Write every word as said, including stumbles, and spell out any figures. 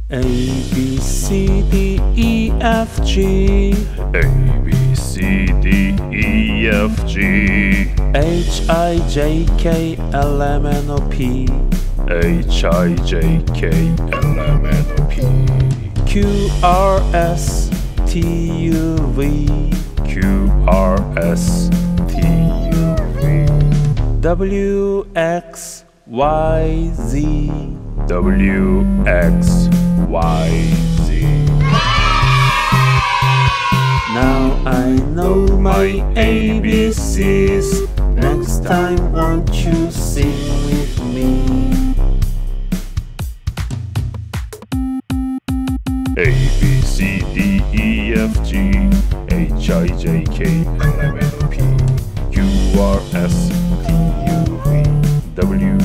A B C D E F G A B C D E F G H I J K L M N O P H I J K L M N O P Q R S T U V Q R S T U V W X Y Z W X Y Z. Now I know my A B Cs. Next time won't you sing with me? A B C D E F G H I J K L M N O P Q R S T U V W